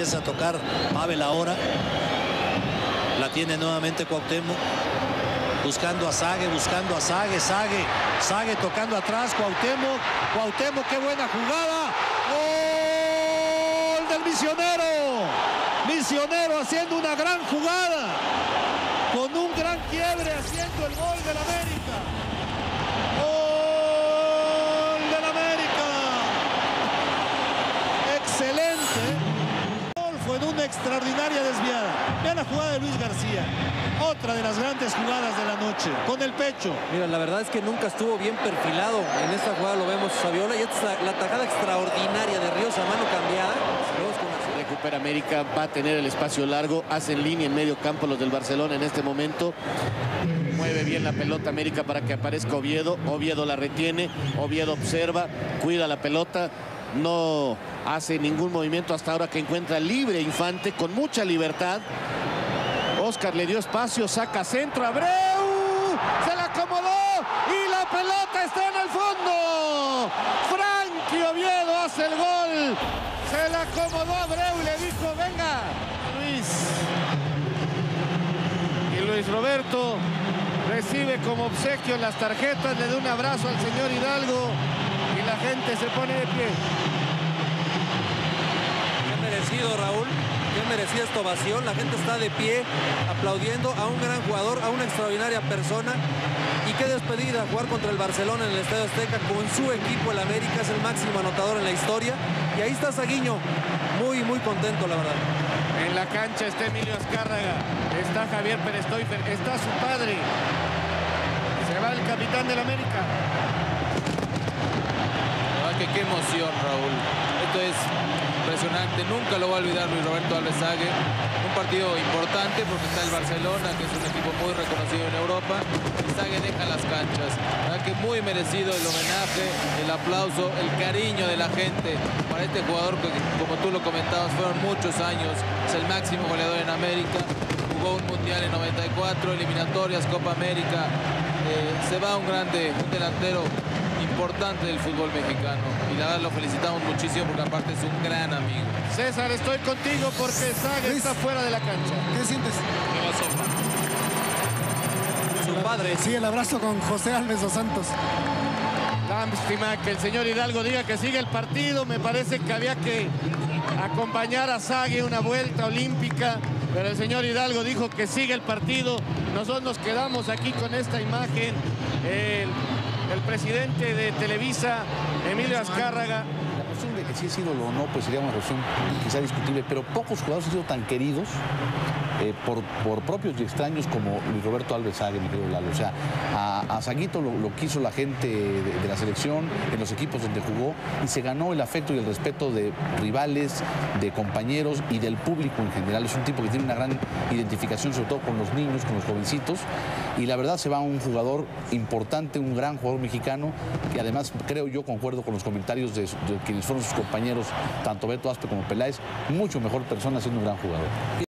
empieza a tocar Pavel ahora. La tiene nuevamente Cuauhtémoc. Buscando a Zague, Zague tocando atrás, Cuauhtémoc, qué buena jugada. ¡Gol del Misionero! Misionero haciendo una gran jugada, con un gran quiebre haciendo el gol del América. ¡Gol del América! Excelente. Fue en una extraordinaria desviada. Vean la jugada de Luis García. Otra de las grandes jugadas de la noche. Con el pecho. Mira, la verdad es que nunca estuvo bien perfilado. En esta jugada lo vemos Saviola. Y esta es la tajada extraordinaria de Ríos a mano cambiada. Recupera América, va a tener el espacio largo. Hacen línea en medio campo los del Barcelona en este momento. Mueve bien la pelota América para que aparezca Oviedo. Oviedo la retiene. Oviedo observa. Cuida la pelota. No hace ningún movimiento hasta ahora, que encuentra libre Infante con mucha libertad. Oscar le dio espacio, saca centro, Abreu, se la acomodó y la pelota está en el fondo. Frankie Oviedo hace el gol, se la acomodó Abreu y le dijo venga Luis. Y Luis Roberto recibe como obsequio las tarjetas, le da un abrazo al señor Hidalgo y la gente se pone de pie. Qué merecido, Raúl. Qué merecida esta ovación. La gente está de pie aplaudiendo a un gran jugador, a una extraordinaria persona. Y qué despedida, jugar contra el Barcelona en el Estadio Azteca con su equipo. El América es el máximo anotador en la historia. Y ahí está Saguiño, muy contento, la verdad. En la cancha está Emilio Azcárraga, está Javier Pérez Toifer, está su padre. Se va el capitán del América. Que qué emoción, Raúl. Esto es impresionante. Nunca lo va a olvidar Luis Roberto Alves Zague. Un partido importante porque está el Barcelona, que es un equipo muy reconocido en Europa. Y Zague deja las canchas. ¿Verdad? Que muy merecido el homenaje, el aplauso, el cariño de la gente para este jugador que, como tú lo comentabas, fueron muchos años. Es el máximo goleador en América. Jugó un mundial en 94, eliminatorias, Copa América. Se va un grande, un delantero importante del fútbol mexicano, y la verdad lo felicitamos muchísimo porque aparte es un gran amigo. César, estoy contigo porque Zague está fuera de la cancha. ¿Qué sientes? Su padre. Sí, el abrazo con José Alves dos Santos. Lástima que el señor Hidalgo diga que sigue el partido. Me parece que había que acompañar a Zague una vuelta olímpica, pero el señor Hidalgo dijo que sigue el partido. Nosotros nos quedamos aquí con esta imagen. El presidente de Televisa, Emilio Azcárraga. La cuestión de que sí es ídolo o no, pues sería una cuestión quizá discutible, pero pocos jugadores han sido tan queridos por propios y extraños como Luis Roberto Alves Zague, mi querido Lalo. O sea, a Zaguito lo quiso la gente de la selección, en los equipos donde jugó, y se ganó el afecto y el respeto de rivales, de compañeros y del público en general. Es un tipo que tiene una gran identificación, sobre todo con los niños, con los jovencitos, y la verdad se va un jugador importante, un gran jugador mexicano, que además, creo yo, concuerdo con los comentarios de quienes fueron sus compañeros, tanto Beto Aspe como Peláez, mucho mejor persona siendo un gran jugador.